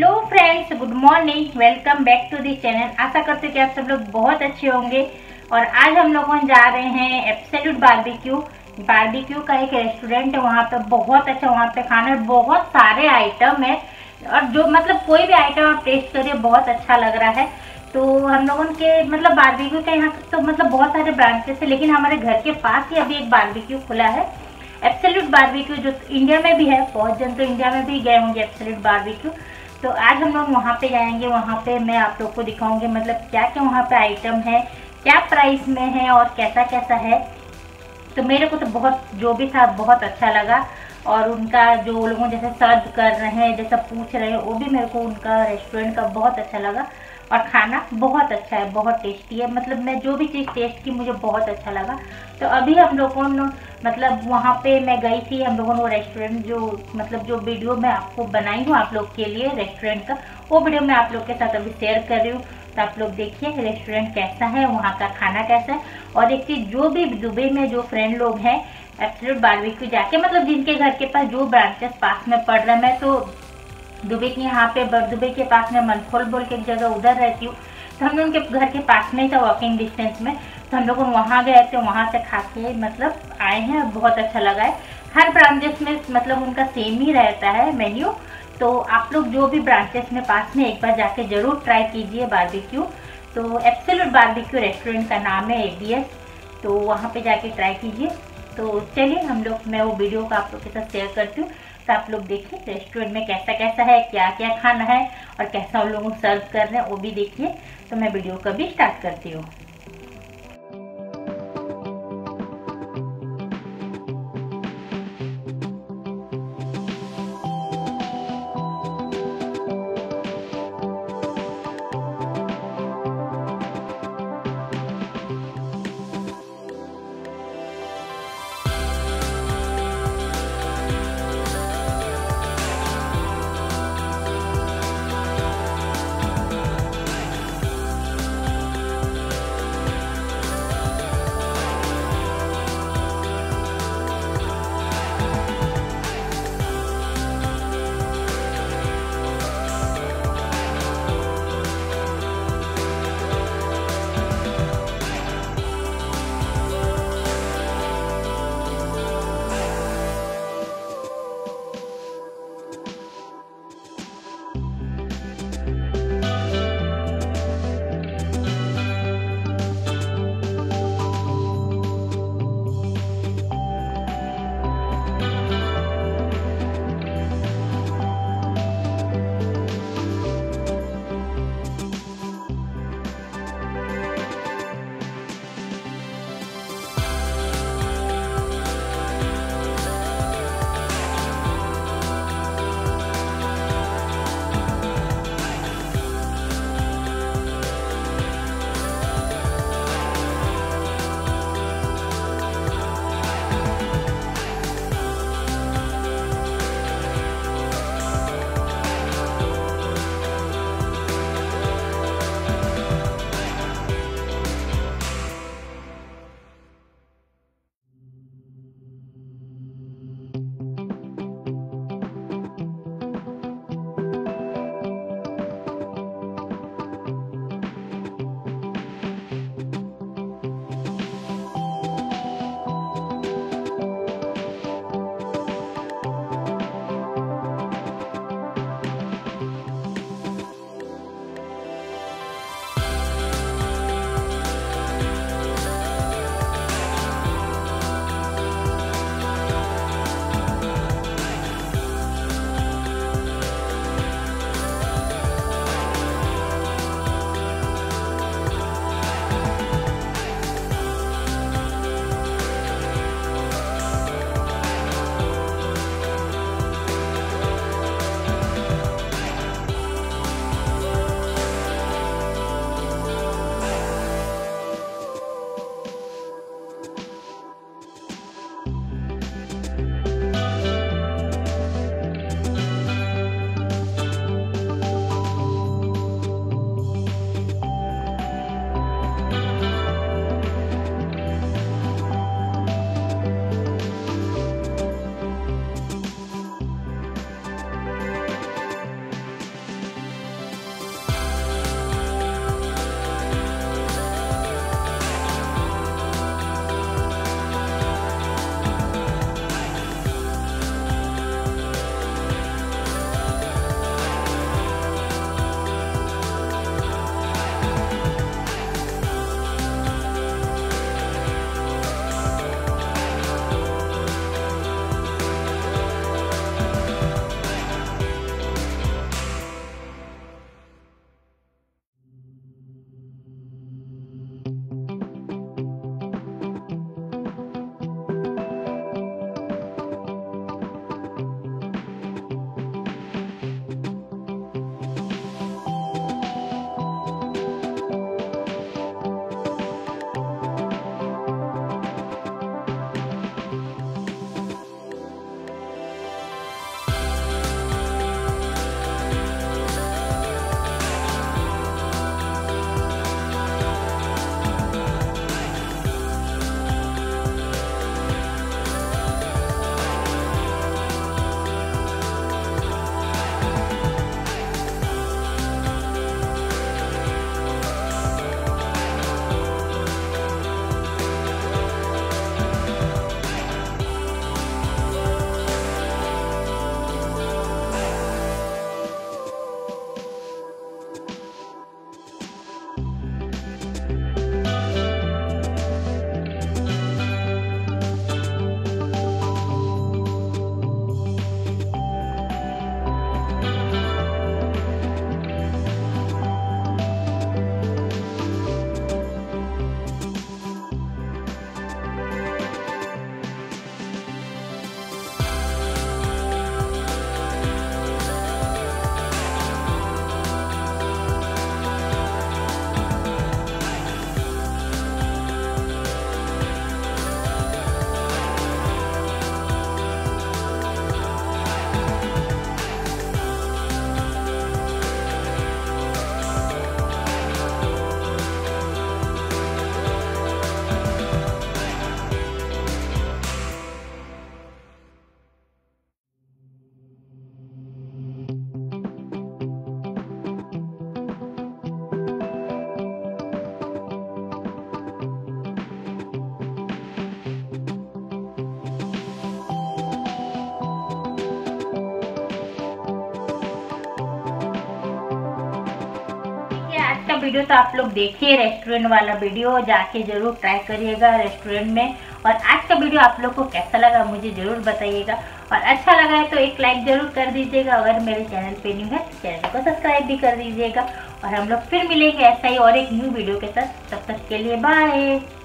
Hello friends, good morning. Welcome back to the channel. आशा करते हैं कि आप सब लोग बहुत अच्छे होंगे। और आज हम लोग जा रहे हैं एब्सोल्यूट बारबेक्यू का एक रेस्टोरेंट है। वहाँ पे बहुत अच्छा, वहाँ पे खाना बहुत सारे आइटम है और जो मतलब कोई भी आइटम आप टेस्ट करिए बहुत अच्छा लग रहा है। तो हम लोगों के मतलब बारबेक्यू का यहाँ तो मतलब बहुत सारे ब्रांचेस है, लेकिन हमारे घर के पास ही अभी एक बारबेक्यू खुला है, एब्सोल्यूट बारबेक्यू, जो इंडिया में भी है। बहुत जन तो इंडिया में भी गए होंगे एब्सोल्यूट बारबेक्यू। तो आज हम लोग वहाँ पे जाएंगे। वहाँ पे मैं आप लोग को दिखाऊंगी मतलब क्या क्या वहाँ पे आइटम है, क्या प्राइस में है और कैसा कैसा है। तो मेरे को तो बहुत जो भी था बहुत अच्छा लगा। और उनका जो लोगों जैसे सर्व कर रहे हैं, जैसा पूछ रहे हैं, वो भी मेरे को उनका रेस्टोरेंट का बहुत अच्छा लगा। और खाना बहुत अच्छा है, बहुत टेस्टी है। मतलब मैं जो भी चीज़ टेस्ट की मुझे बहुत अच्छा लगा। तो अभी हम लोगों ने मतलब वहाँ पे मैं गई थी, हम लोगों ने वो रेस्टोरेंट जो मतलब जो वीडियो मैं आपको बनाई हूँ आप लोग के लिए रेस्टोरेंट का, वो वीडियो मैं आप लोग के साथ अभी शेयर कर रही हूँ। तो आप लोग देखिए रेस्टोरेंट कैसा है, वहाँ का खाना कैसा है। और एक चीज़, जो भी दुबई में जो फ्रेंड लोग हैं एब्सोल्यूट बारबेक्यू जाके मतलब जिनके घर के पास जो ब्रांचेस पास में पड़ रहा है, मैं तो दुबई के यहाँ पे दुबई के पास में मनखोल बोल के एक जगह उधर रहती हूँ। तो हम लोग उनके घर के पास में ही था, वॉकिंग डिस्टेंस में। तो हम लोग वहाँ गए थे, वहाँ से खा के मतलब आए हैं, बहुत अच्छा लगा है। हर ब्रांचेस में मतलब उनका सेम ही रहता है मेन्यू। तो आप लोग जो भी ब्रांचेस में पास में एक बार जाके जरूर ट्राई कीजिए बारबेक्यू। तो एब्सोल्यूट बारबेक्यू रेस्टोरेंट का नाम है ABS। तो वहाँ पे जाके ट्राई कीजिए। तो चलिए हम लोग, मैं वो वीडियो को आप लोग के साथ शेयर करती हूँ। तो आप लोग देखिए रेस्टोरेंट में कैसा कैसा है, क्या क्या खाना है और कैसा उन लोगों को सर्व कर रहे हैं, वो भी देखिए। तो मैं वीडियो को भी स्टार्ट करती हूँ। वीडियो तो आप लोग देखिए, रेस्टोरेंट वाला वीडियो जाके जरूर ट्राई करिएगा रेस्टोरेंट में। और आज का वीडियो आप लोग को कैसा लगा मुझे जरूर बताइएगा, और अच्छा लगा है तो एक लाइक जरूर कर दीजिएगा। अगर मेरे चैनल पे न्यू है तो चैनल को सब्सक्राइब भी कर दीजिएगा। और हम लोग फिर मिलेंगे ऐसा ही और एक न्यू वीडियो के साथ, तब तक के लिए बाय।